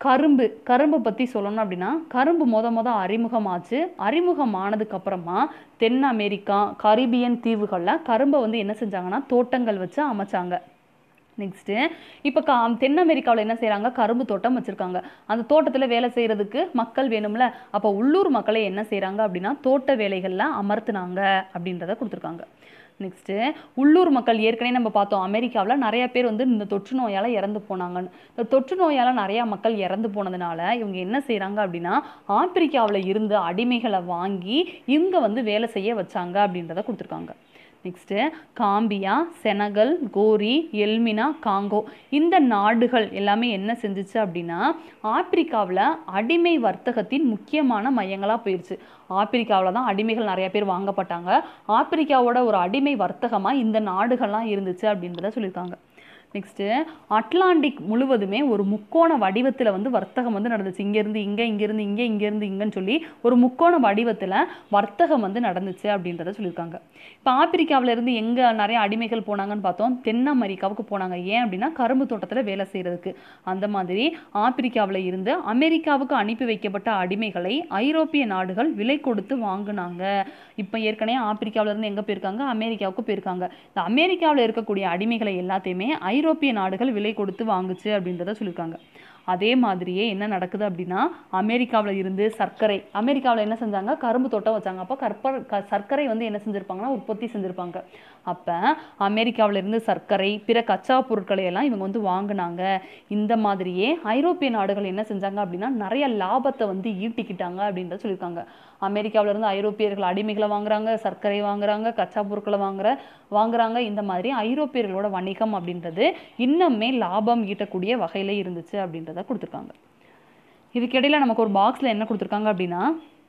கரும்பு பற்றி சொல்லணும் அப்படின்னா கரும்பு மொத அறிமுகமாச்சு. அறிமுகமானதுக்கு அப்புறமா தென் அமெரிக்கா, கரிபியன் தீவுகளில் கரும்பை வந்து என்ன செஞ்சாங்கன்னா தோட்டங்கள் வச்சு அமைச்சாங்க. நெக்ஸ்ட்டு இப்போ தென் அமெரிக்காவில் என்ன செய்கிறாங்க, கரும்பு தோட்டம் வச்சுருக்காங்க. அந்த தோட்டத்தில் வேலை செய்கிறதுக்கு மக்கள் வேணும்ல, அப்போ உள்ளூர் மக்களை என்ன செய்கிறாங்க அப்படின்னா தோட்ட வேலைகளில் அமர்த்தினாங்க அப்படின்றத கொடுத்துருக்காங்க. நெக்ஸ்ட்டு உள்ளூர் மக்கள் ஏற்கனவே நம்ம பார்த்தோம், அமெரிக்காவில் நிறைய பேர் வந்து இந்த தொற்று நோயால் இறந்து போனாங்கன்னு. இந்த தொற்று நோயால் நிறையா மக்கள் இறந்து போனதுனால இவங்க என்ன செய்கிறாங்க அப்படின்னா ஆப்பிரிக்காவில் இருந்து அடிமைகளை வாங்கி இவங்க வந்து வேலை செய்ய வச்சாங்க அப்படின்றத கொடுத்துருக்காங்க. Next Gambia, Senegal, Goree, Elmina, Congo இந்த நாடுகள் எல்லாமே என்ன செஞ்சிச்சு அப்படின்னா ஆப்பிரிக்காவில் அடிமை வர்த்தகத்தின் முக்கியமான மையங்களாக போயிடுச்சு. ஆப்பிரிக்காவில் தான் அடிமைகள் நிறைய பேர் வாங்கப்பட்டாங்க. ஆப்பிரிக்காவோட ஒரு அடிமை வர்த்தகமாக இந்த நாடுகள்லாம் இருந்துச்சு அப்படின்றத சொல்லியிருக்காங்க. நெக்ஸ்ட்டு அட்லாண்டிக் முழுவதுமே ஒரு முக்கோண வடிவத்தில் வந்து வர்த்தகம் வந்து நடந்துச்சு. இங்கேருந்து இங்கே, இங்கேருந்து இங்கே, இங்கேருந்து இங்கேன்னு சொல்லி ஒரு முக்கோண வடிவத்தில் வர்த்தகம் வந்து நடந்துச்சு அப்படின்றத சொல்லியிருக்காங்க. இப்போ ஆப்பிரிக்காவில் இருந்து எங்கே நிறைய அடிமைகள் போனாங்கன்னு பார்த்தோம், தென் அமெரிக்காவுக்கு போனாங்க. ஏன் அப்படின்னா கரும்பு தோட்டத்தில் வேலை செய்கிறதுக்கு. அந்த மாதிரி ஆப்பிரிக்காவில் இருந்து அமெரிக்காவுக்கு அனுப்பி வைக்கப்பட்ட அடிமைகளை ஐரோப்பிய நாடுகள் விலை கொடுத்து வாங்கினாங்க. இப்போ ஏற்கனவே ஆப்பிரிக்காவில் இருந்து எங்கே போயிருக்காங்க, அமெரிக்காவுக்கு போயிருக்காங்க. இந்த அமெரிக்காவில் இருக்கக்கூடிய அடிமைகளை எல்லாத்தையுமே ஐரோப்பிய நாடுகள் விலை கொடுத்து வாங்குச்சு அப்படின்றத சொல்லியிருக்காங்க. அதே மாதிரியே என்ன நடக்குது அப்படின்னா அமெரிக்காவில் இருந்து சர்க்கரை, அமெரிக்காவில் என்ன செஞ்சாங்க, கரும்பு தோட்டம் வச்சாங்க. அப்போ சர்க்கரை வந்து என்ன செஞ்சுருப்பாங்கன்னா உற்பத்தி செஞ்சுருப்பாங்க. அப்போ அமெரிக்காவில் இருந்து சர்க்கரை, பிற கச்சா பொருட்களை எல்லாம் இவங்க வந்து வாங்கினாங்க. இந்த மாதிரியே ஐரோப்பிய நாடுகள் என்ன செஞ்சாங்க அப்படின்னா நிறைய லாபத்தை வந்து ஈட்டிக்கிட்டாங்க அப்படின்றத சொல்லியிருக்காங்க. அமெரிக்காவில் இருந்து ஐரோப்பியர்கள் அடிமைகளை வாங்குறாங்க, சர்க்கரை வாங்குறாங்க, கச்சா பொருட்களை வாங்குறாங்க. இந்த மாதிரி ஐரோப்பியர்களோட வணிகம் அப்படின்றது இன்னுமே லாபம் ஈட்டக்கூடிய வகையில் இருந்துச்சு அப்படின்றத கொடுத்துருக்காங்க. இதுக்கிடையில் நமக்கு ஒரு பாக்ஸில் என்ன கொடுத்துருக்காங்க அப்படின்னா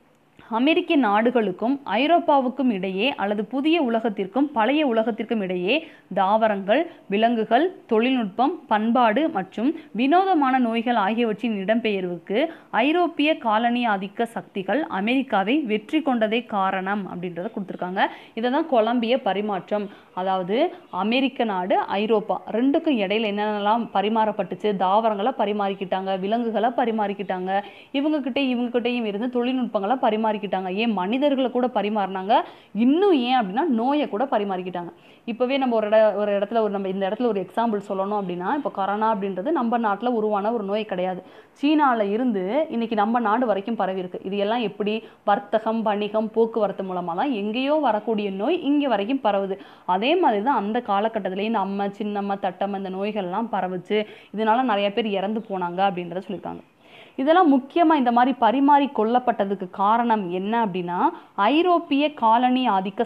அமெரிக்க நாடுகளுக்கும் ஐரோப்பாவுக்கும் இடையே அல்லது புதிய உலகத்திற்கும் பழைய உலகத்திற்கும் இடையே தாவரங்கள், விலங்குகள், தொழில்நுட்பம், பண்பாடு மற்றும் வினோதமான நோய்கள் ஆகியவற்றின் இடம்பெயர்வுக்கு ஐரோப்பிய காலனி ஆதிக்க சக்திகள் அமெரிக்காவை வெற்றி கொண்டதே காரணம் அப்படின்றத கொடுத்துருக்காங்க. இதை தான் கொலம்பிய பரிமாற்றம். அதாவது அமெரிக்க நாடு, ஐரோப்பா ரெண்டுக்கும் இடையில என்னென்னலாம் பரிமாறப்பட்டுச்சு, தாவரங்களை பரிமாறிக்கிட்டாங்க, விலங்குகளை பரிமாறிக்கிட்டாங்க, இவங்ககிட்டையும் இருந்து தொழில்நுட்பங்களை பரிமாறிக்கிட்டாங்க, ஏன் மனிதர்களை கூட பரிமாறினாங்க, இன்னும் ஏன் அப்படின்னா நோயை கூட பரிமாறிக்கிட்டாங்க. இப்போவே நம்ம ஒரு இடத்துல நம்ம இந்த இடத்துல ஒரு எக்ஸாம்பிள் சொல்லணும் அப்படின்னா, இப்போ கொரோனா அப்படின்றது நம்ம நாட்டில் உருவான ஒரு நோய் கிடையாது. சீனாவில் இருந்து இன்னைக்கு நம்ம நாடு வரைக்கும் பரவி இருக்கு. இது எல்லாம் எப்படி? வர்த்தகம், வணிகம், போக்குவரத்து மூலமாக தான் எங்கேயோ வரக்கூடிய நோய் இங்கே வரைக்கும் பரவுது. அதே மாதிரி தான் அந்த காலகட்டத்திலேயே இந்த அம்மை, சின்னம்மை, தட்டம்மை இந்த நோய்கள்லாம் பரவுச்சு. இதனால நிறைய பேர் இறந்து போனாங்க அப்படின்றத சொல்லியிருக்காங்க. இதெல்லாம் முக்கியமாக இந்த மாதிரி பரிமாறி கொல்லப்பட்டதுக்கு காரணம் என்ன அப்படின்னா, ஐரோப்பிய காலனி ஆதிக்க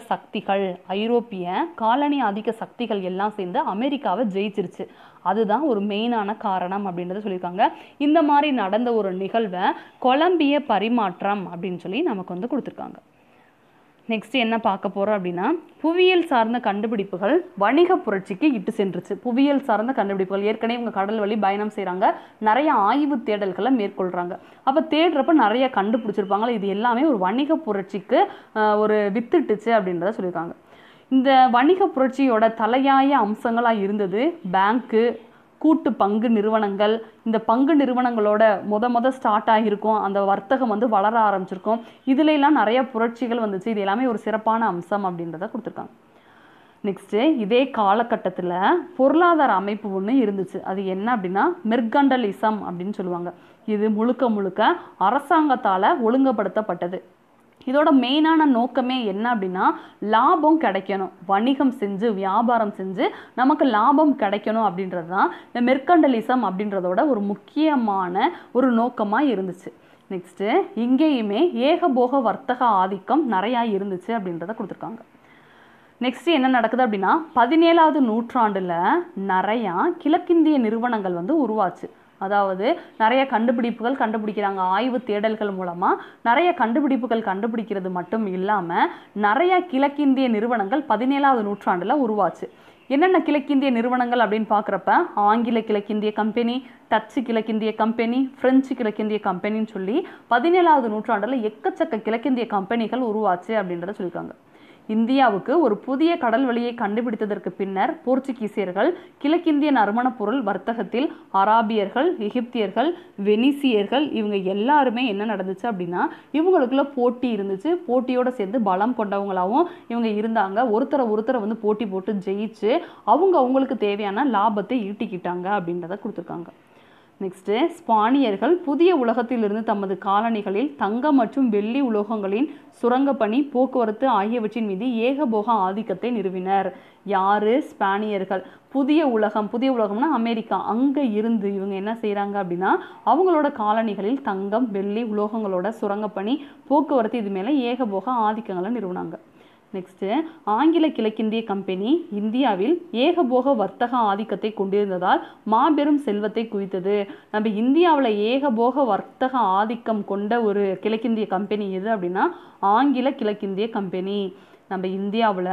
சக்திகள் எல்லாம் சேர்ந்து அமெரிக்காவை ஜெயிச்சிருச்சு. அதுதான் ஒரு மெயினான காரணம் அப்படின்றத சொல்லியிருக்காங்க. இந்த மாதிரி நடந்த ஒரு நிகழ்வை கொலம்பிய பரிமாற்றம் அப்படின்னு சொல்லி நமக்கு வந்து கொடுத்துருக்காங்க. நெக்ஸ்ட் என்ன பார்க்க போகிறோம் அப்படின்னா, புவியியல் சார்ந்த கண்டுபிடிப்புகள் வணிக புரட்சிக்கு இட்டு சென்றுச்சு. புவியியல் சார்ந்த கண்டுபிடிப்புகள் ஏற்கனவே இவங்க கடல் வழி பயணம் செய்கிறாங்க, நிறைய ஆய்வு தேடல்களை மேற்கொள்கிறாங்க. அப்போ தேடுறப்ப நிறைய கண்டுபிடிச்சிருப்பாங்களா, இது எல்லாமே ஒரு வணிக புரட்சிக்கு ஒரு வித்துட்டுச்சு அப்படின்றத சொல்லியிருக்காங்க. இந்த வணிக புரட்சியோட தலையாய அம்சங்களாக இருந்தது பேங்க்கு, கூட்டு பங்கு நிறுவனங்கள். இந்த பங்கு நிறுவனங்களோட முத ஸ்டார்ட் ஆகியிருக்கும், அந்த வர்த்தகம் வந்து வளர ஆரம்பிச்சிருக்கும். இதுல எல்லாம் நிறைய புரட்சிகள் வந்துச்சு. இது எல்லாமே ஒரு சிறப்பான அம்சம் அப்படின்றத கொடுத்துருக்காங்க. நெக்ஸ்ட்டு இதே காலகட்டத்தில் பொருளாதார அமைப்பு ஒன்று இருந்துச்சு. அது என்ன அப்படின்னா மெர்கண்டலிசம் அப்படின்னு சொல்லுவாங்க. இது முழுக்க அரசாங்கத்தால் ஒழுங்குபடுத்தப்பட்டது. இதோட மெயினான நோக்கமே என்ன அப்படின்னா, லாபம் கிடைக்கணும், வணிகம் செஞ்சு வியாபாரம் செஞ்சு நமக்கு லாபம் கிடைக்கணும் அப்படின்றது தான் இந்த மெர்கண்டலிசம் அப்படின்றதோட ஒரு முக்கியமான ஒரு நோக்கமாக இருந்துச்சு. நெக்ஸ்ட்டு இங்கேயுமே ஏகபோக வர்த்தக ஆதிக்கம் நிறையா இருந்துச்சு அப்படின்றத கொடுத்துருக்காங்க. நெக்ஸ்ட் என்ன நடக்குது அப்படின்னா, 17வது நூற்றாண்டில் நிறையா கிழக்கிந்திய நிறுவனங்கள் வந்து உருவாச்சு. அதாவது நிறைய கண்டுபிடிப்புகள் கண்டுபிடிக்கிறாங்க. ஆய்வு தேடல்கள் மூலமாக நிறைய கண்டுபிடிப்புகள் கண்டுபிடிக்கிறது மட்டும் இல்லாமல் நிறைய கிழக்கிந்திய நிறுவனங்கள் 17வது நூற்றாண்டில் உருவாச்சு. என்னென்ன கிழக்கிந்திய நிறுவனங்கள் அப்படின்னு பார்க்குறப்ப, ஆங்கில கிழக்கிந்திய கம்பெனி, டச்சு கிழக்கிந்திய கம்பெனி, பிரெஞ்சு கிழக்கிந்திய கம்பெனின்னு சொல்லி 17வது நூற்றாண்டில் எக்கச்சக்க கிழக்கிந்திய கம்பெனிகள் உருவாச்சு அப்படின்றத சொல்லியிருக்காங்க. இந்தியாவுக்கு ஒரு புதிய கடல் வழியை கண்டுபிடித்ததற்கு பின்னர் போர்ச்சுகீசியர்கள் கிழக்கிந்திய நறுமணப் பொருள் வர்த்தகத்தில் அராபியர்கள், எகிப்தியர்கள், வெனிசியர்கள் இவங்க எல்லாருமே என்ன நடந்துச்சு அப்படின்னா, இவங்களுக்குள்ள போட்டி இருந்துச்சு. போட்டியோடு சேர்ந்து பலம் கொண்டவங்களாகவும் இவங்க இருந்தாங்க. ஒருத்தரை வந்து போட்டி போட்டு ஜெயிச்சு அவங்களுக்கு தேவையான லாபத்தை ஈட்டிக்கிட்டாங்க அப்படின்றத கொடுத்துருக்காங்க. நெக்ஸ்ட்டு ஸ்பானியர்கள் புதிய உலகத்திலிருந்து தமது காலனிகளில் தங்கம் மற்றும் வெள்ளி உலோகங்களின் சுரங்கப்பணி, போக்குவரத்து ஆகியவற்றின் மீது ஏகபோக ஆதிக்கத்தை நிறுவினர். யாரு? ஸ்பானியர்கள். புதிய உலகம்னா அமெரிக்கா. அங்கே இருந்து இவங்க என்ன செய்கிறாங்க அப்படின்னா, அவங்களோட காலனிகளில் தங்கம், வெள்ளி உலோகங்களோட சுரங்கப்பணி, போக்குவரத்து இது மேலே ஏகபோக ஆதிக்கங்களை நிறுவினாங்க. நெக்ஸ்ட்டு ஆங்கில கிழக்கிந்திய கம்பெனி இந்தியாவில் ஏகபோக வர்த்தக ஆதிக்கத்தை கொண்டிருந்ததால் மாபெரும் செல்வத்தை குவித்தது. நம்ம இந்தியாவில் ஏகபோக வர்த்தக ஆதிக்கம் கொண்ட ஒரு கிழக்கிந்திய கம்பெனி எது அப்படின்னா ஆங்கில கிழக்கிந்திய கம்பெனி. நம்ம இந்தியாவில்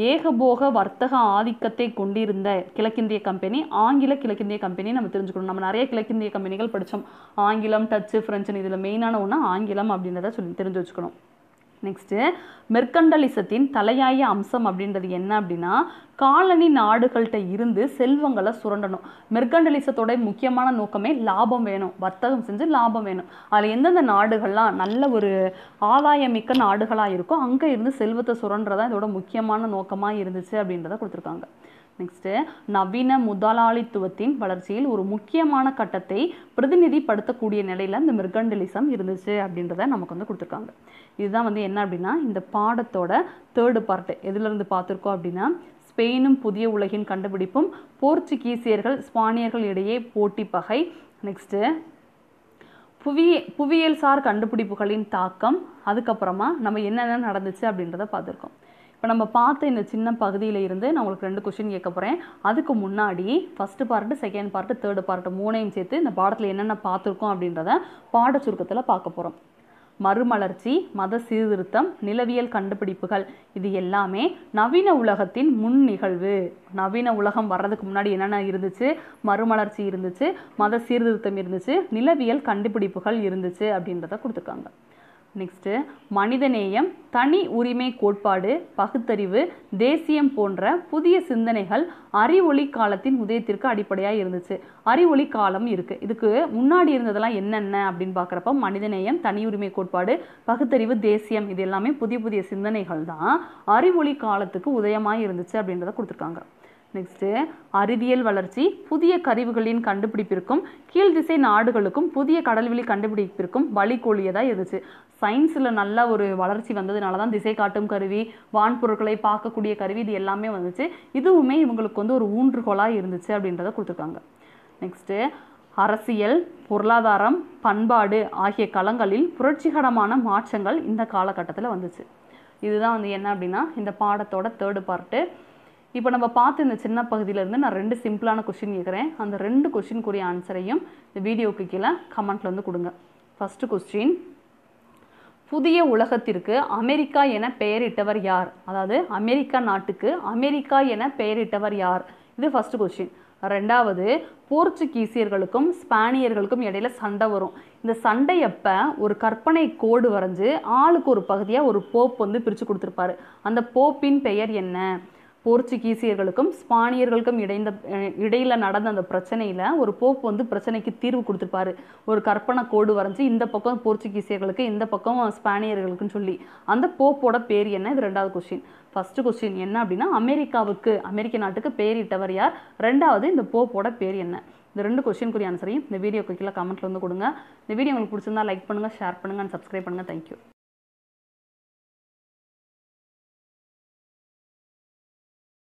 ஏகபோக வர்த்தக ஆதிக்கத்தை கொண்டிருந்த கிழக்கிந்திய கம்பெனி ஆங்கில கிழக்கிந்திய கம்பெனி நம்ம தெரிஞ்சுக்கணும். நம்ம நிறைய கிழக்கிந்திய கம்பெனிகள் படித்தோம். ஆங்கிலம், டச்சு, பிரெஞ்சுன்னு இதில் மெயினான ஒன்று ஆங்கிலம் அப்படின்றத தெரிஞ்சு வச்சுக்கணும். நெக்ஸ்ட்டு மெர்கண்டலிசத்தின் தலையாய அம்சம் அப்படின்றது என்ன அப்படின்னா, காலனி நாடுகள்கிட்ட இருந்து செல்வங்களை சுரண்டணும். மெர்கண்டலிசத்தோட முக்கியமான நோக்கமே லாபம் வேணும், வர்த்தகம் செஞ்சு லாபம் வேணும். அதில் எந்தெந்த நாடுகள்லாம் நல்ல ஒரு ஆதாயமிக்க நாடுகளாக இருக்கோ அங்கே இருந்து செல்வத்தை சுரண்டுறதா இதோட முக்கியமான நோக்கமாக இருந்துச்சு அப்படின்றத கொடுத்துருக்காங்க. நெக்ஸ்ட்டு நவீன முதலாளித்துவத்தின் வளர்ச்சியில் ஒரு முக்கியமான கட்டத்தை பிரதிநிதிப்படுத்தக்கூடிய நிலையில் இந்த மெர்கண்டலிசம் இருந்துச்சு அப்படின்றத நமக்கு வந்து கொடுத்துருக்காங்க. இதுதான் வந்து என்ன அப்படின்னா இந்த பாடத்தோட 3rd பார்ட். எதுலேருந்து பார்த்துருக்கோம் அப்படின்னா, ஸ்பெயினும் புதிய உலகின் கண்டுபிடிப்பும், போர்ச்சுகீசியர்கள் ஸ்பானியர்கள் இடையே போட்டி பகை, நெக்ஸ்ட்டு புவியியல் சார் கண்டுபிடிப்புகளின் தாக்கம், அதுக்கப்புறமா நம்ம என்னென்ன நடந்துச்சு அப்படின்றத பார்த்துருக்கோம். இப்போ நம்ம பார்த்த இந்த சின்ன பகுதியில் இருந்து நான் உங்களுக்கு 2 கொஸ்டின் கேட்க போகிறேன். அதுக்கு முன்னாடி first part, second part, 3rd part 3ஐயும் சேர்த்து இந்த பாடத்தில் என்னென்ன பார்த்துருக்கோம் அப்படின்றத பாட சுருக்கத்தில் பார்க்க போகிறோம். மறுமலர்ச்சி, மத சீர்திருத்தம், நிலவியல் கண்டுபிடிப்புகள், இது எல்லாமே நவீன உலகத்தின் முன் நிகழ்வு. நவீன உலகம் வர்றதுக்கு முன்னாடி என்னென்ன இருந்துச்சு? மறுமலர்ச்சி இருந்துச்சு, மத சீர்திருத்தம் இருந்துச்சு, நிலவியல் கண்டுபிடிப்புகள் இருந்துச்சு அப்படின்றத கொடுத்துருக்காங்க. நெக்ஸ்ட்டு மனிதநேயம், தனி உரிமை கோட்பாடு, பகுத்தறிவு, தேசியம் போன்ற புதிய சிந்தனைகள் அறிவொளி காலத்தின் உதயத்திற்கு அடிப்படையாக இருந்துச்சு. அறிவொளி காலம் இருக்குது. இதுக்கு முன்னாடி இருந்ததெல்லாம் என்னென்ன அப்படின்னு பார்க்குறப்ப மனிதநேயம், தனி உரிமை கோட்பாடு, பகுத்தறிவு, தேசியம், இது எல்லாமே புதிய புதிய சிந்தனைகள் தான் அறிவொளி காலத்துக்கு உதயமாக இருந்துச்சு அப்படின்றத கொடுத்துருக்காங்க. நெக்ஸ்ட்டு அறிவியல் வளர்ச்சி, புதிய கருவிகளின் கண்டுபிடிப்பிற்கும் கீழ்திசை நாடுகளுக்கும் புதிய கடல்வெளி கண்டுபிடிப்பிற்கும் வழிகோலியதாக இருந்துச்சு. சயின்ஸில் நல்ல ஒரு வளர்ச்சி வந்ததுனால தான் திசை காட்டும் கருவி, வான்பொருட்களை பார்க்கக்கூடிய கருவி, இது எல்லாமே வந்துச்சு. இதுவுமே இவங்களுக்கு வந்து ஒரு ஊன்றுகோலாக இருந்துச்சு அப்படின்றத கொடுத்துருக்காங்க. நெக்ஸ்ட்டு அரசியல், பொருளாதாரம், பண்பாடு ஆகிய களங்களில் புரட்சிகரமான மாற்றங்கள் இந்த காலகட்டத்தில் வந்துச்சு. இதுதான் வந்து என்ன அப்படின்னா இந்த பாடத்தோட 3rd பார்ட்டு. இப்போ நம்ம பார்த்து இந்த சின்ன பகுதியிலேருந்து நான் 2 சிம்பிளான கொஷின் கேட்குறேன். அந்த 2 கொஷினுக்குரிய ஆன்சரையும் இந்த வீடியோக்கு கீழே கமெண்ட்டில் வந்து கொடுங்க. ஃபஸ்ட்டு கொஸ்டின், புதிய உலகத்திற்கு அமெரிக்கா என பெயரிட்டவர் யார்? அதாவது அமெரிக்கா நாட்டுக்கு அமெரிக்கா என பெயரிட்டவர் யார்? இது ஃபஸ்ட்டு கொஸ்டின். 2வது, போர்ச்சுகீசியர்களுக்கும் ஸ்பானியர்களுக்கும் இடையில சண்டை வரும். இந்த சண்டை அப்போ ஒரு கற்பனை கோடு வரைஞ்சு ஆளுக்கு ஒரு பகுதியாக ஒரு போப் வந்து பிரித்து கொடுத்துருப்பாரு. அந்த போப்பின் பெயர் என்ன? போர்ச்சுகீசியர்களுக்கும் ஸ்பானியர்களுக்கும் இடையில நடந்த அந்த பிரச்சனையில் ஒரு போப் வந்து பிரச்சனைக்கு தீர்வு கொடுத்துருப்பாரு. ஒரு கற்பனை கோடு வரைஞ்சி இந்த பக்கம் போர்ச்சுகீசியர்களுக்கு, இந்த பக்கம் ஸ்பானியர்களுக்குன்னு சொல்லி அந்த போப்போட பேர் என்ன? இது 2வது கொஸ்டின். ஃபர்ஸ்ட் கொஸ்டின் என்ன அப்படின்னா அமெரிக்க நாட்டுக்கு பேரிட்டவர் யார்? 2வது இந்த போப்போட பேர் என்ன? இந்த 2 கொஸ்டினுக்குரிய ஆன்சரையும் இந்த வீடியோக்கு கீழே கமெண்ட்ல வந்து கொடுங்க. இந்த வீடியோ உங்களுக்கு பிடிச்சிருந்தா லைக் பண்ணுங்கள், ஷேர் பண்ணுங்கள் அண்ட் சப்ஸ்கிரைப் பண்ணுங்கள். தேங்க்யூ.